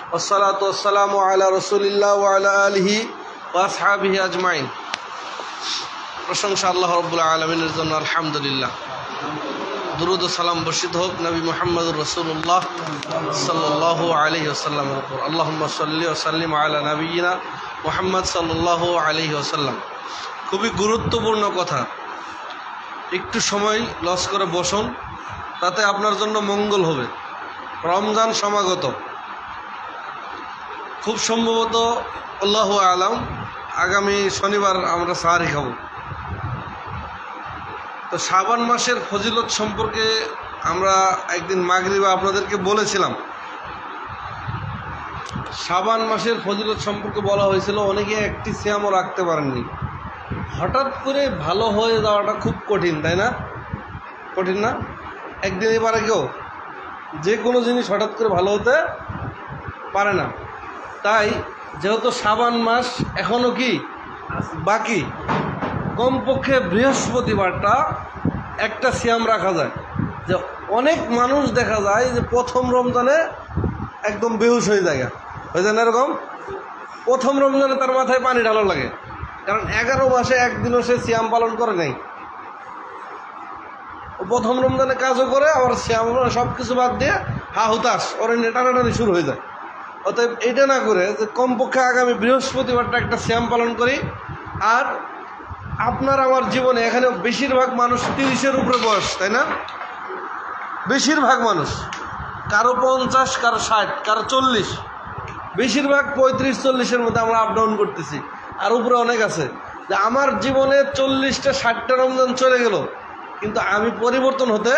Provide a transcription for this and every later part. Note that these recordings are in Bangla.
والصلاة والسلام على رسول الله وعلى آله وأصحابه أجمعين। প্রশংসা আল্লাহ রাব্বুল আলামিনের জন্য, আলহামদুলিল্লাহ। দুরুদ ও সালাম বর্ষিত হোক নবী মুহাম্মদুর রাসূলুল্লাহ সাল্লাল্লাহু আলাইহি ওয়াসাল্লামের উপর। আল্লাহুম্মা সাল্লি ওয়া সাল্লিম আলা নাবিয়িনা মুহাম্মদ সাল্লাল্লাহু আলাইহি ওয়াসাল্লাম। খুবই গুরুত্বপূর্ণ কথা, একটু সময় লস করে বসুন, তাতে আপনার জন্য মঙ্গল হবে। রমজান সমাগত, খুব সম্ভবত আল্লাহু আলাম আগামী শনিবার আমরা সাহারি খাবো। তো শাবান মাসের ফজিলত সম্পর্কে আমরা একদিন মাগরিবে আপনাদেরকে বলেছিলাম। শাবান মাসের ফজিলত সম্পর্কে বলা হয়েছিল, অনেকে একটি সিয়ামও রাখতে পারেননি। হঠাৎ করে ভালো হয়ে যাওয়াটা খুব কঠিন, তাই না? কঠিন না? একদিনই পারে কেউ? যে কোনো জিনিস হঠাৎ করে ভালো হতে পারে না। তাই যেহেতু শাবান মাস এখনও কি বাকি, কমপক্ষে বৃহস্পতিবারটা একটা সিয়াম রাখা যায়। যে অনেক মানুষ দেখা যায় যে প্রথম রমজানে একদম বেহুশ হয়ে যায় না, এরকম প্রথম রমজানে তার মাথায় পানি ঢালা লাগে, কারণ 11 মাসে একদিনও সে সিয়াম পালন করে নাই। প্রথম রমজানে কাজও করে, আবার সিয়াম সব কিছু বাদ দিয়ে হুতাশ ওর টানাটানি শুরু হয়ে যায়। অতএব এটা না করে যে কমপক্ষে আগামী বৃহস্পতিবারটা একটা সিয়াম পালন করি। আর আপনার আমার জীবনে এখানে বেশিরভাগ মানুষ 30-এর উপরে বয়স, তাই না? বেশিরভাগ মানুষ, কারো 50, কারো 60, কারো 40, বেশিরভাগ 35-40-এর মধ্যে আমরা আপ ডাউন করতেছি। আর উপরে অনেক আছে যে আমার জীবনে 40টা 60টা রমজান চলে গেল, কিন্তু আমি পরিবর্তন হতে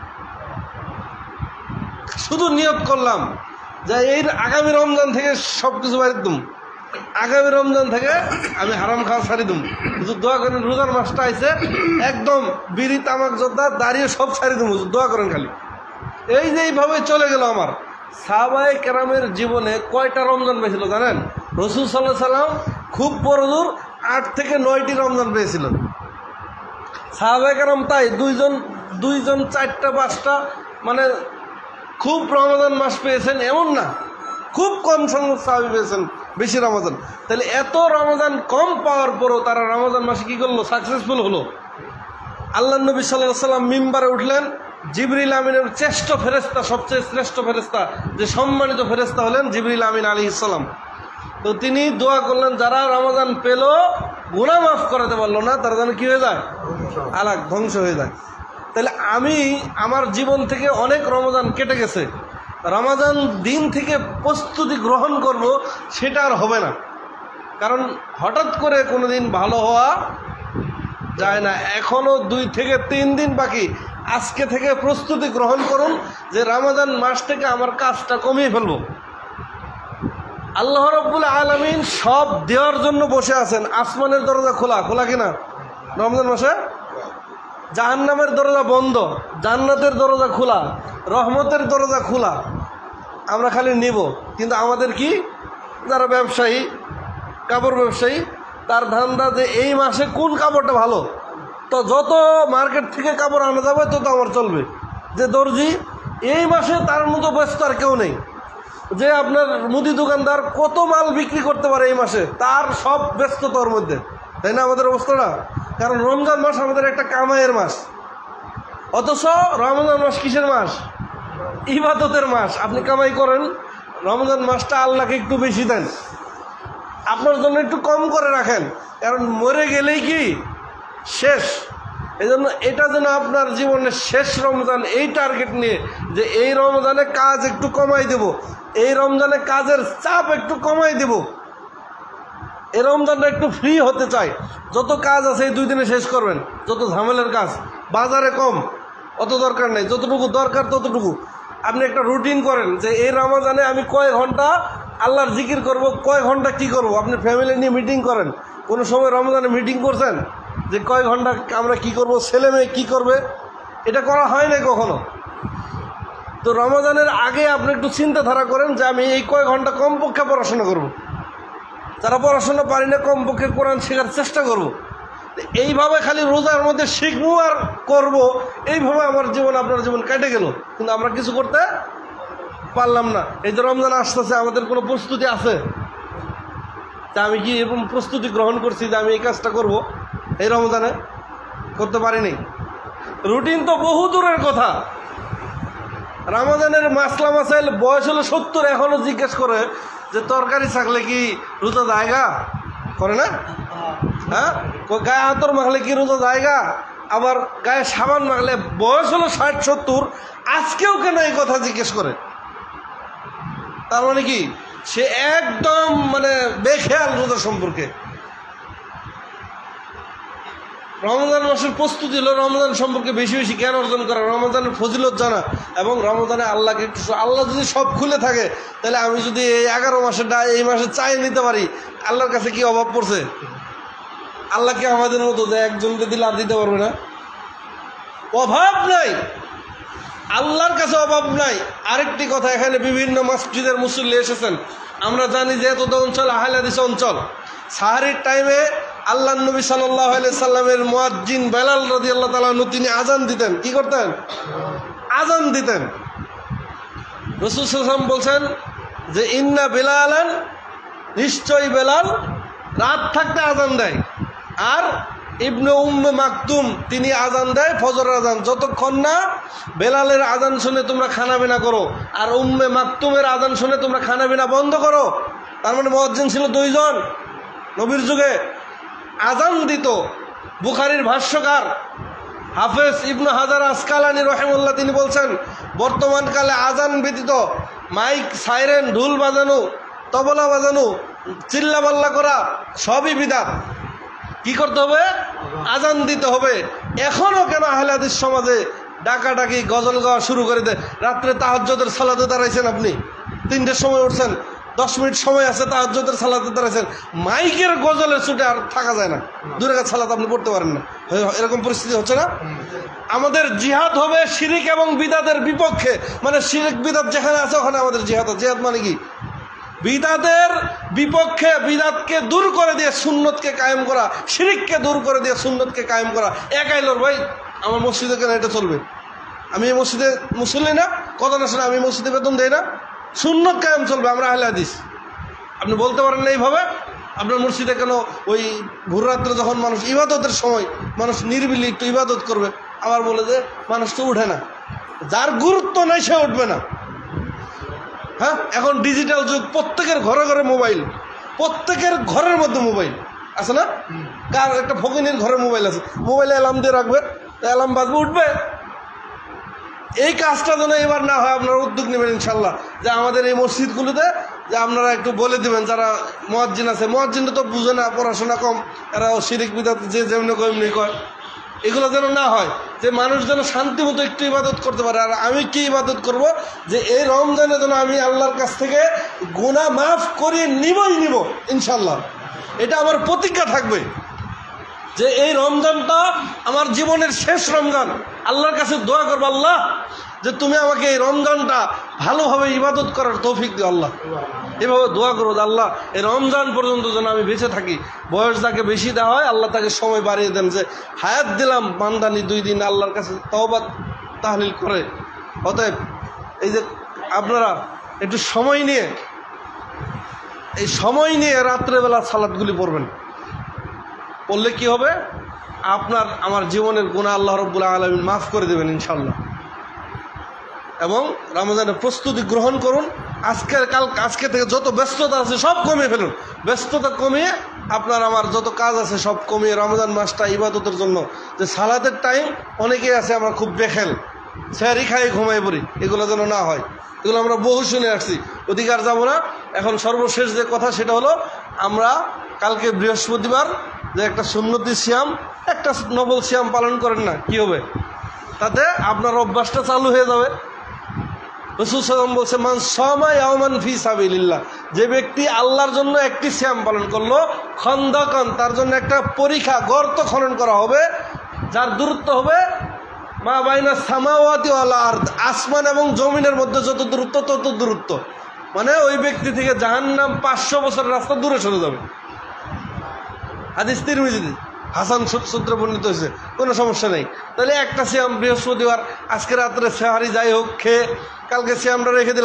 শুধু নিয়ত করলাম যে এই আগামী রমজান থেকে সব কিছু বাড়ি দিম, আগামী রমজান থেকে আমি হারাম খাওয়া ছাড়ি দিম। হুজুর দোয়া করেন, রোজার মাসটা আইছে, একদম বিড়ি তামাক জর্দা দাঁড়িয়ে সব ছাড়ি দিম, হুজুর দোয়া করেন খালি। এই যে এইভাবে চলে গেল আমার। সাহাবায়ে কেরামের জীবনে কয়টা রমজান পেয়েছিল জানেন? রাসূল সাল্লাল্লাহু আলাইহি সাল্লাম খুব বড় জোর 8 থেকে 9টি রমজান পেয়েছিলেন সাহাবায়ে কেরাম। তাই দুইজন 4টা 5টা, মানে খুব রমজান মাস পেয়েছেন এমন না, খুব কম সংখ্যক সাহাবী পেয়েছেন বেশি রমজান। তাহলে এত রমজান কম পাওয়ার পরও তারা রমজান মাসে কী করলো? সাকসেসফুল হলো। আল্লাহ নবী সাল্লাল্লাহু আলাইহি সাল্লাম মিম্বারে উঠলেন, জিবরিল আমিনের শ্রেষ্ঠ ফেরেশতা, সবচেয়ে শ্রেষ্ঠ ফেরেশতা, যে সম্মানিত ফেরেশতা হলেন জিবরিল আমিন আলাইহিস সালাম। তো তিনি দোয়া করলেন, যারা রমজান পেল গুনাহ মাফ করাতে পারলো না, তারা যেন কী হয়ে যায়? আলাক, ধ্বংস হয়ে যায়। তাহলে আমি আমার জীবন থেকে অনেক রমজান কেটে গেছে, রমজান দিন থেকে প্রস্তুতি গ্রহণ করব সেটা আর হবে না। কারণ হঠাৎ করে কোনো দিন ভালো হওয়া যায় না। এখনও 2 থেকে 3 দিন বাকি। আজকে থেকে প্রস্তুতি গ্রহণ করুন যে রমজান মাস থেকে আমার কাজটা কমিয়ে ফেলব। আল্লাহ রাব্বুল আলামিন সব দেওয়ার জন্য বসে আছেন। আসমানের দরজা খোলা, খোলা কিনা রমজান মাসে? জাহান্নামের দরজা বন্ধ, জান্নাতের দরজা খোলা, রহমতের দরজা খোলা। আমরা খালি নিব। কিন্তু আমাদের কি, যারা ব্যবসায়ী, কাপড় ব্যবসায়ী, তার ধান্দা যে এই মাসে কোন কাপড়টা ভালো, তো যত মার্কেট থেকে কাপড় আনা যাবে তত আমার চলবে। যে দর্জি, এই মাসে তার মতো ব্যস্ত আর কেউ নেই। যে আপনার মুদি দোকানদার কত মাল বিক্রি করতে পারে এই মাসে, তার সব ব্যস্ততার মধ্যে, তাই না আমাদের অবস্থাটা? কারণ রমজান মাস আমাদের একটা কামাইয়ের মাস, অথচ রমজান মাস কিসের মাস? ইবাদতের মাস। আপনি কামাই করেন, রমজান মাসটা আল্লাহকে একটু বেশি দেন, আপনার জন্য একটু কম করে রাখেন, কারণ মরে গেলেই কি শেষ। এই জন্য এটা যেন আপনার জীবনের শেষ রমজান, এই টার্গেট নিয়ে যে এই রমজানে কাজ একটু কমাই দেব, এই রমজানে কাজের চাপ একটু কমাই দেব, এই রমজানটা একটু ফ্রি হতে চাই। যত কাজ আছে এই 2 দিনে শেষ করবেন, যত ঝামেলার কাজ, বাজারে কম, অত দরকার নেই, যতটুকু দরকার ততটুকু। আপনি একটা রুটিন করেন যে এই রমজানে আমি কয় ঘন্টা আল্লাহর জিকির করব, কয় ঘন্টা কি করব। আপনি ফ্যামিলি নিয়ে মিটিং করেন। কোনো সময় রমজানে মিটিং করছেন যে কয় ঘন্টা আমরা কি করব, ছেলে মেয়ে কী করবে? এটা করা হয় না কখনো। তো রমজানের আগে আপনি একটু চিন্তাধারা করেন যে আমি এই কয় ঘন্টা কমপক্ষে পড়াশোনা করব, যারা পড়াশোনা পারি না কমপক্ষে কোরআন শেখার চেষ্টা করব। এইভাবে খালি রোজার মধ্যে শিখবো আর করব, এইভাবে আমার জীবন আপনার জীবন কেটে গেল, কিন্তু আমরা কিছু করতে পারলাম না, এই যে রমজান আসতেছে, আমাদের কোনো প্রস্তুতি আছে? তা আমি কি এরকম প্রস্তুতি গ্রহণ করছি যে আমি এই কাজটা করব এই রমজানে? করতে পারিনি। রুটিন তো বহু দূরের কথা। রমজানের মাসলা মাসাইল বয়স হলো 70, এখনো জিজ্ঞেস করে যে তরকারি থাকলে কি রোজা জায়গা করে না? হ্যাঁ, গায়ে হাতর মাখলে কি রোজা জায়গা? আবার গায়ে সাবান মাখলে, বয়স হলো 60-70, আজকেও কেন এই কথা জিজ্ঞেস করে? তার মানে কি সে একদম বেখেয়াল রোজা সম্পর্কে। রমজান মাসের প্রস্তুতি হলো রমজান সম্পর্কে বেশি বেশি জ্ঞান অর্জন করা, রমজানের ফজিলত জানা, এবং রমজানে আল্লাহকে একটু, আল্লাহ যদি সব খুলে থাকে তাহলে আমি যদি এই 11 মাসের এই মাসে চাই নিতে পারি, আল্লাহর কাছে কি অভাব পড়ছে? আল্লাহ কি আমাদের মতো যে একজনকে দিলে আর দিতে পারবে না? অভাব নাই, আল্লাহর কাছে অভাব নাই। আরেকটি কথা, এখানে বিভিন্ন মসজিদের মুসল্লি এসেছেন, আমরা জানি যে এত অঞ্চল আহলে হাদিস অঞ্চল। সাহারির টাইমে আল্লাহ নবী সাল্লাল্লাহু আলাইহি সাল্লামের মুয়াজ্জিন বেলাল রাদিয়াল্লাহু তাআলা আনহু তিনি আজান দিতেন। কি করতেন? আজান দিতেন। রাসূল সাল্লাল্লাহু আলাইহি ওয়াসাল্লাম বলছেন যে ইন্না বেলালান, নিশ্চয়ই বেলাল রাত থাকতে আজান দেয়। আর ইবনে উম্মে মাকতুম তিনি আজান দেয় ফজরের আজান। যতক্ষণ না বেলালের আজান শুনে তোমরা খানাবিনা করো, আর উম্মে মাকতুমের আজান শুনে তোমরা খানাবিনা বন্ধ করো। তার মানে মুয়াজ্জিন ছিল 2 জন নবীর যুগে, আজান দিত। বুখারীর ভাষ্যকার হাফেজ ইবনে হাজার আসকালানী রহিমাহুল্লাহ তিনি বলছেন, বর্তমানকালে আজান ব্যতীত মাইক, সাইরেন, ঢোল বাজানো, তবলা বাজানো, চিল্লাপাল্লা করা সবই বিদআত। কি করতে হবে? আজান দিতে হবে। এখনো কেন আহলে হাদিস সমাজে ডাকাডাকি, গজল গাওয়া শুরু করে দেয়? রাত্রে তাহাজ্জুদের সালাতে দাঁড়াইছেন, আপনি 3টের সময় উঠছেন, 10 মিনিট সময় আছে, তাহাজ্জুদের সালাতে দাঁড়াইছেন, মাইকের গজলের ছুটে আর থাকা যায় না, দূরে কাছে সালাত আপনি পড়তে পারেন না। এরকম পরিস্থিতি হচ্ছে না? আমাদের জিহাদ হবে শিরিক এবং বিদআতের বিপক্ষে। শিরিক বিদআত যেখানে আছে ওখানে আমাদের জিহাদ। জিহাদ মানে কি? বিদআতের বিপক্ষে, বিদআতকে দূর করে দিয়ে সুন্নতকে কায়েম করা, শিরিককে দূর করে দিয়ে সুন্নতকে কায়েম করা। একাই লড় ভাই, আমার মসজিদে কেন এটা চলবে? আমি এই মসজিদে মুসল্লি না, কথা না শুনে আমি মসজিদে বেতন দেই না, সুন্নত কায়েম চলবে, আমরা আহলে হাদিস। আপনি বলতে পারেন না এইভাবে? আপনার মসজিদে কেন ওই ভোর রাত্রে যখন মানুষ ইবাদতের সময় মানুষ নিরিবিলি একটু ইবাদত করবে, আবার বলে যে মানুষ তো উঠে না, যার গুরুত্ব নাই সে উঠবে না। হ্যাঁ, এখন ডিজিটাল যুগ, প্রত্যেকের ঘরে ঘরে মোবাইল, প্রত্যেকের ঘরের মধ্যে মোবাইল আছে না? কার একটা ফকিনের ঘরে মোবাইল আছে, মোবাইলে অ্যালার্ম দিয়ে রাখবে, অ্যালার্ম বাজবে, উঠবে। এই কাজটা যেন এবার না হয়, আপনারা উদ্যোগ নেবেন ইনশাল্লাহ, যে আমাদের এই মসজিদগুলোতে যে আপনারা একটু বলে দেবেন, যারা মুয়াজ্জিন আছে, মুয়াজ্জিনটা তো বুঝে না, পড়াশোনা কম, এরা শিরিক বিদআত যে যেমনি কমনি কয়, এগুলো যেন না হয়, যে মানুষ যেন শান্তি মতো একটু ইবাদত করতে পারে। আর আমি কি ইবাদত করব? যে এই রমজানে যেন আমি আল্লাহর কাছ থেকে গুনাহ মাফ করে নিবই নিব ইনশাল্লাহ। এটা আমার প্রতিজ্ঞা থাকবে যে এই রমজানটা আমার জীবনের শেষ রমজান। আল্লাহর কাছে দোয়া করবো, আল্লাহ যে তুমি আমাকে এই রমজানটা ভালোভাবে ইবাদত করার তৌফিক দিও আল্লাহ। এভাবে দোয়া করো যে আল্লাহ এই রমজান পর্যন্ত যেন আমি বেঁচে থাকি। বয়স যাকে বেশি দেওয়া হয় আল্লাহ তাকে সময় বাড়িয়ে দেন, যে হায়াত দিলাম বান্দানি 2 দিন আল্লাহর কাছে তওবা তাহলিল করে। অতএব এই যে আপনারা একটু সময় নিয়ে, এই সময় নিয়ে রাত্রেবেলা সালাতগুলি পড়বেন, পড়লে কি হবে? আপনার আমার জীবনের গুনাহ আল্লাহ রাব্বুল আলামিন মাফ করে দেবেন ইনশাল্লাহ। এবং রমজানের প্রস্তুতি গ্রহণ করুন। আজকে থেকে যত ব্যস্ততা আছে সব কমিয়ে ফেলুন। ব্যস্ততা কমিয়ে আপনার আমার যত কাজ আছে সব কমিয়ে রমজান মাসটা ইবাদতের জন্য, যে সালাতের টাইম অনেকেই আছে আমরা খুব বেখেল, স্যারি খাই ঘুমাই পড়ি, এগুলো যেন না হয়। এগুলো আমরা বহু শুনে আসছি, অধিকার যাব না। এখন সর্বশেষ যে কথা সেটা হলো, আমরা কালকে বৃহস্পতিবার যে একটা সুন্নতি সিয়াম, একটা নফল সিয়াম পালন করেন না, কি হবে? তাতে আপনার অভ্যাসটা চালু হয়ে যাবে। রাসূল সাল্লাল্লাহু আলাইহি ওয়াসাল্লাম বলছে, মান সামা ইয়াওমান ফি সাবিলিল্লাহ, যে ব্যক্তি আল্লাহর জন্য একটি সিয়াম পালন করলো, খন্দকান, তার জন্য একটা পরীক্ষা, গর্ত খনন করা হবে, যার দূরত্ব হবে মা বাইনা সামাওয়াতি ওয়াল আরদ, আসমান এবং জমিনের মধ্যে যত দূরত্ব তত দূরত্ব। মানে ওই ব্যক্তি থেকে জাহান্নাম 500 বছর রাস্তা দূরে সরে যাবে। হাদিস তিরমিজিতে হাসান সূত্রে বর্ণিত হয়েছে, কোনো সমস্যা নেই। তাহলে একটা সিয়াম বৃহস্পতিবার, আজকে রাত্রে সেহারি যাই হোক খেয়ে কালকে সিয়ামটা রেখে দিলাম,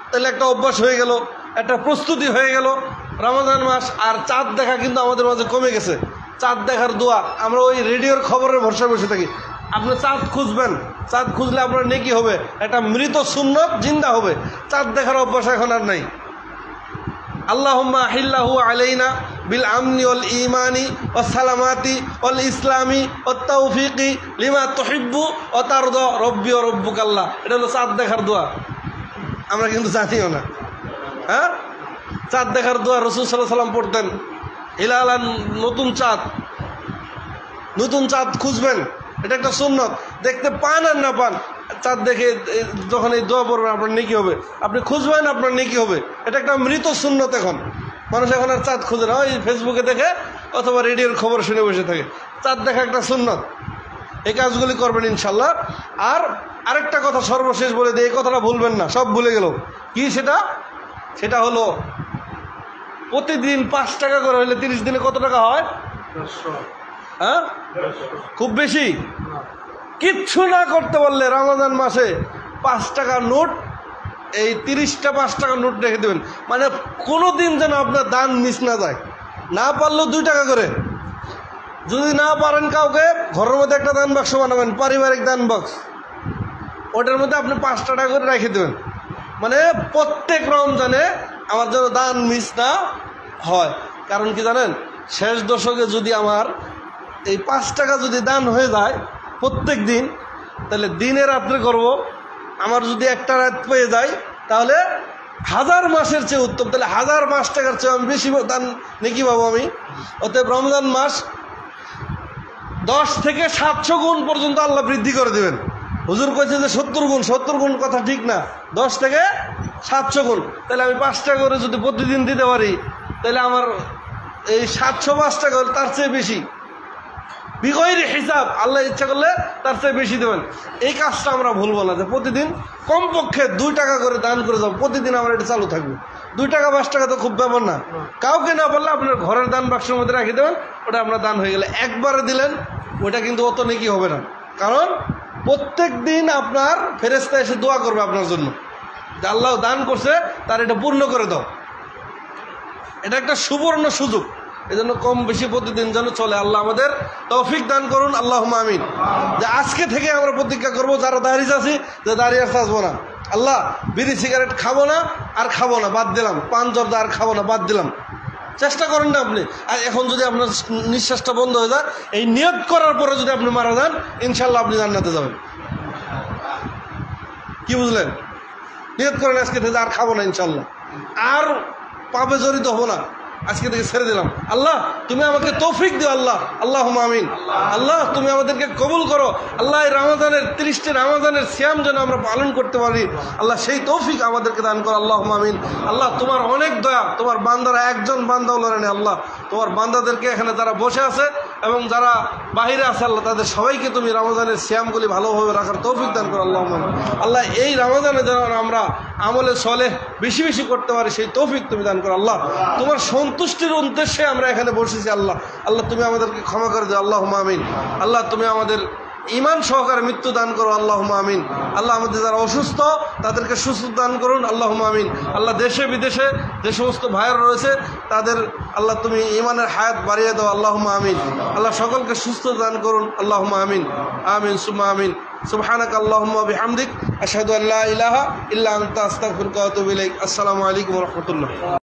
তাহলে একটা অভ্যাস হয়ে গেল, একটা প্রস্তুতি হয়ে গেল রমজান মাস। আর চাঁদ দেখা কিন্তু আমাদের মাঝে কমে গেছে। চাঁদ দেখার দোয়া আমরা ওই রেডিওর খবরের ভরসায় বসে থাকি। আপনি চাঁদ খুঁজবেন, চাঁদ খুঁজলে আপনার নেকি হবে, একটা মৃত সুন্নত জিন্দা হবে। চাঁদ দেখার অভ্যাস এখন আর নাই। আল্লাহুম্মা আহিল্লাহু আলাইনা বিল আমনি ওয়াল ঈমানি ওয়াস সালামাতি ওয়াল ইসলামি ওয়াত তাওফিকি লিমা তুহিব্বু ওয়া তারদা রব্বি ওয়া রব্বুকাল্লাহ। এটা হলো চাঁদ দেখার দোয়া, আমরা কিন্তু জানিও না। হ্যাঁ, চাঁদ দেখার দোয়া রাসূল সাল্লাল্লাহু আলাইহি ওয়াসাল্লাম পড়তেন। হিলালান, নতুন চাঁদ, নতুন চাঁদ খুঁজবেন, এটা একটা সুন্নত। দেখতে পান আর না পান, চাঁদ দেখে যখন এই দোয়া পড়বেন আপনার নেকি হবে। আপনি খুঁজবেন আপনার নেকি হবে, এটা একটা মৃত সুন্নত। এখন মানুষ এখন আর চাঁদ খুঁজে না, ওই ফেসবুকে দেখে অথবা রেডিওর খবর শুনে বসে থাকে। চাঁদ দেখা একটা সুন্নত, এই কাজগুলি করবেন ইনশাল্লাহ। আর আরেকটা কথা সর্বশেষ বলে দিই, এই কথাটা ভুলবেন না, সব ভুলে গেল কি সেটা, সেটা হলো প্রতিদিন 5 টাকা করে হলে 30 দিনে কত টাকা হয়? হ্যাঁ, খুব বেশি। কিচ্ছু না করতে পারলে রমজান মাসে 5 টাকার নোট, এই 30টা 5 টাকার নোট রেখে দেবেন। মানে কোনো দিন যেন আপনার দান মিস না যায়। না পারলেও 2 টাকা করে, যদি না পারেন কাউকে ঘরের মধ্যে একটা দান বাক্স বানাবেন, পারিবারিক দান বাক্স, ওটার মধ্যে আপনি 5 টাকা করে রেখে দেবেন। মানে প্রত্যেক রমজানে আমার যেন দান মিস না হয়। কারণ কি জানেন, শেষ দশকে যদি আমার এই 5 টাকা যদি দান হয়ে যায় প্রত্যেক দিন, তাহলে দিনে রাত্রে করব। আমার যদি একটা রাত পেয়ে যায় তাহলে 1000 মাসের চেয়ে উত্তম, তাহলে 1000 মাস টাকার চেয়ে আমি বেশি দান নেকি পাবো আমি। অতএব রমজান মাস 10 থেকে 700 গুণ পর্যন্ত আল্লাহ বৃদ্ধি করে দেবেন। হুজুর কইছে যে 70 গুণ, 70 গুণ কথা ঠিক না, 10 থেকে 700 গুণ। তাহলে আমি 5 টাকা করে যদি প্রতিদিন দিতে পারি, তাহলে আমার এই 705 টাকা হলে তার চেয়ে বেশি, বিগৈর হিসাব, আল্লাহ ইচ্ছা করলে তার চেয়ে বেশি দেবেন। এই কাজটা আমরা ভুলবো না, যে প্রতিদিন কমপক্ষে 2 টাকা করে দান করে যাবো। প্রতিদিন আমার এটা চালু থাকবে। 2 টাকা 5 টাকা তো খুব ব্যাপার না। কাউকে না বললে আপনার ঘরের দান বাক্সের মধ্যে রেখে দেবেন, ওটা আপনার দান হয়ে গেলে। একবারে দিলেন ওটা কিন্তু অত নেকি হবে না, কারণ প্রত্যেক দিন আপনার ফেরেশতা এসে দোয়া করবে আপনার জন্য, যে আল্লাহ দান করছে তার এটা পূর্ণ করে দাও। এটা একটা সুবর্ণ সুযোগ, এজন্য কম বেশি প্রতিদিন যেন চলে। আল্লাহ আমাদের তৌফিক দান করুন, আল্লাহুম্মা আমিন। যে আজকে থেকে আমরা প্রতিজ্ঞা করবো, যারা দাঁড়িয়ে আছি, যে দাঁড়িয়ে আসবো না। আল্লাহ, বিড়ি সিগারেট খাবো না, আর খাবো না, বাদ দিলাম। পান জর্দা আর খাবো না, বাদ দিলাম। চেষ্টা করেন না আপনি। আর এখন যদি আপনার নিঃশ্বাসটা বন্ধ হয়ে যায়, এই নিয়ত করার পরে যদি আপনি মারা যান, ইনশাল্লাহ আপনি জান্নাতে যাবেন। কি বুঝলেন? নিয়ত করেন আজকে থেকে আর খাবো না ইনশাল্লাহ, আর পাপে জড়িত হবো না, আজকে থেকে ছেড়ে দিলাম। আল্লাহ তুমি আমাকে তৌফিক দিও, আল্লাহ, আল্লাহুম্মা আমিন। আল্লাহ তুমি আমাদেরকে কবুল করো। আল্লাহ এই রমজানের 30টি রমজানের সিয়াম যেন আমরা পালন করতে পারি, আল্লাহ সেই তৌফিক আমাদেরকে দান করো, আল্লাহুম্মা আমিন। আল্লাহ তোমার অনেক দয়া, তোমার বান্দারা একজন বান্দাও লড়ে না। আল্লাহ তোমার বান্দাদেরকে এখানে যারা বসে আছে এবং যারা বাহিরে আছে, আল্লাহ তাদের সবাইকে তুমি রমজানের সিয়ামগুলি ভালোভাবে রাখার তৌফিক দান করো, আল্লাহুম্মা আমিন। আল্লাহ এই রমজানে যেন আমরা আমলে সলেহ বেশি বেশি করতে পারি, সেই তৌফিক তুমি দান করো। আল্লাহ তোমার সন্তুষ্টির উদ্দেশ্যে আমরা এখানে বসেছি। আল্লাহ, আল্লাহ তুমি আমাদেরকে ক্ষমা করে দাও, আল্লাহুম্মা আমিন। আল্লাহ তুমি আমাদের ঈমান সহকারে মৃত্যু দান করো, আল্লাহুম্মা আমিন। আল্লাহ আমাদের যারা অসুস্থ তাদেরকে সুস্থ দান করুন, আল্লাহুম্মা আমিন। আল্লাহ দেশে বিদেশে যে সমস্ত ভাইয়েরা রয়েছে তাদের আল্লাহ তুমি ঈমানের হায়াত বাড়িয়ে দাও, আল্লাহুম্মা আমিন। আল্লাহ সকলকে সুস্থ দান করুন, আল্লাহুম্মা আমিন। আমিন সুম্মা আমিন। সুবহানাকা আল্লাহুম্মা বিহামদিক আশহাদু আল্লা ইলাহা ইল্লা আনতা আস্তাগফিরুকা ওয়া আতুবু ইলাইক। আসসালামু আলাইকুম ওয়া রাহমাতুল্লাহ।